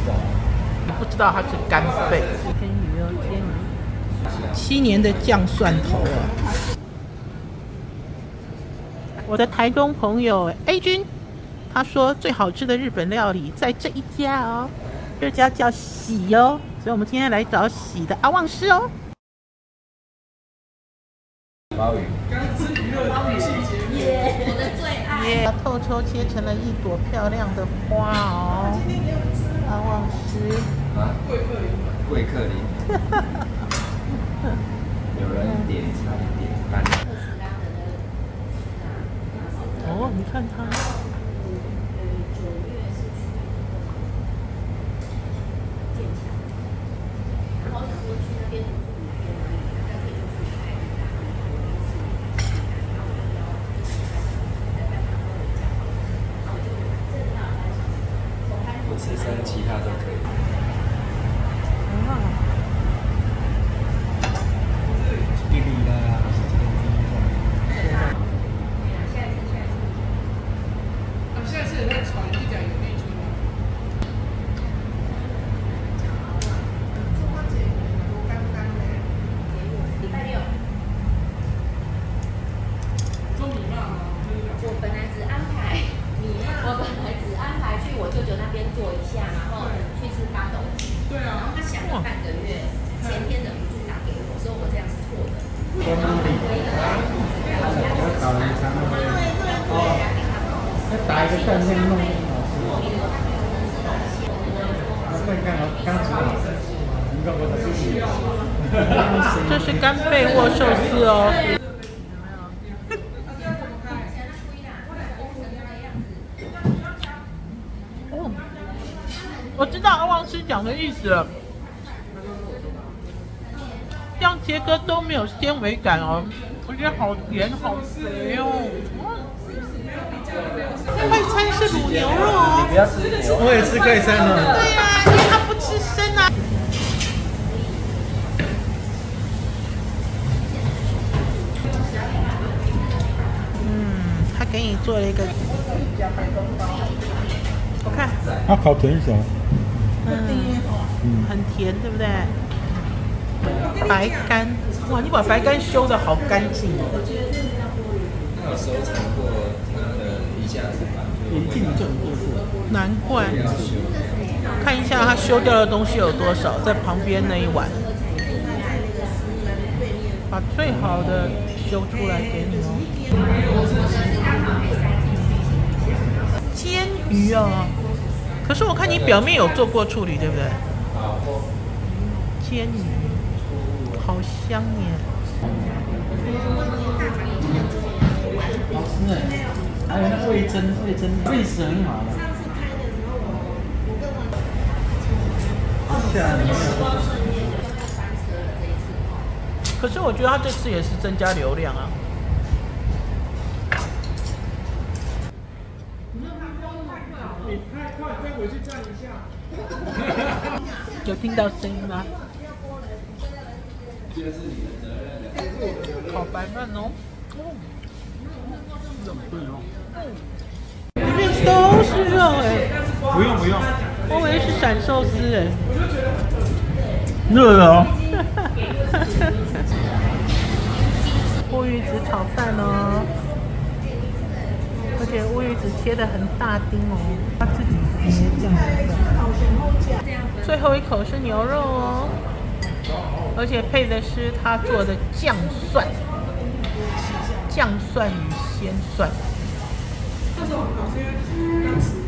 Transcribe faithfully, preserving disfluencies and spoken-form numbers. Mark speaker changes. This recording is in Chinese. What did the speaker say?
Speaker 1: 不知道它是干贝。煎鱼哦，煎鱼。七年的酱蒜头啊！我的台中朋友 A 君，他说最好吃的日本料理在这一家哦，这家叫喜哦，所以我们今天来找喜的阿旺师哦。
Speaker 2: 鲍鱼，
Speaker 3: 鲍鱼耶，我的最爱。
Speaker 1: 耶，透抽切成了一朵漂亮的花哦。阿旺师
Speaker 2: 啊，贵客林，有人点餐点单。
Speaker 1: 哦，你看它。
Speaker 2: 不吃生，其他都可以。玉米啦，
Speaker 4: 下次再传一点有内存吗？
Speaker 3: 礼拜六。
Speaker 4: 做米饭吗？
Speaker 3: 我本来只安排米饭，我本来只安排去我舅舅那边做一下，然后去吃八斗子。
Speaker 4: 对啊。
Speaker 3: 然后他想了半个月，前天忍不住打给我，说我这样是错的。
Speaker 2: 有烤人肠吗？要打一个蛋这样弄很好吃。那刚好刚煮好，你看我的自己。
Speaker 1: 这是干贝握寿司哦。哦，我知道阿旺师讲的意思了。这样切割都没有纤维感哦，我觉得好甜好肥哦。快餐是卤牛肉哦。
Speaker 2: 你不要吃牛，我也吃快餐哦。
Speaker 1: 对呀、啊，因为他不吃生啊。嗯，他给你做了一个，我看，
Speaker 5: 它烤甜小，
Speaker 1: 嗯，很甜，对不对？白干，哇，你把白干修得好干净哦。
Speaker 2: 他有收藏过他的地下城吧？
Speaker 5: 眼镜这种过色。
Speaker 1: 难怪，看一下他修掉的东西有多少，在旁边那一碗，把最好的修出来给你哦。煎鱼哦，可是我看你表面有做过处理，对不对？煎鱼，好香耶！
Speaker 5: 好吃哎，还有那味噌，味噌味是很好的。
Speaker 1: 可是我觉得他这次也是增加流量啊。
Speaker 4: 你太快，再回去站一下。
Speaker 1: 有听到声音吗？好白嫩哦。里面都是肉哎。
Speaker 5: 不用不用，
Speaker 1: 我以为是闪寿司哎。
Speaker 5: 热的哦。
Speaker 1: 乌鱼子炒饭哦，而且乌鱼子切得很大丁哦，他自己捏这样子。最后一口是牛肉哦，而且配的是他做的酱蒜，酱蒜与鲜蒜。
Speaker 4: 这种好像刚吃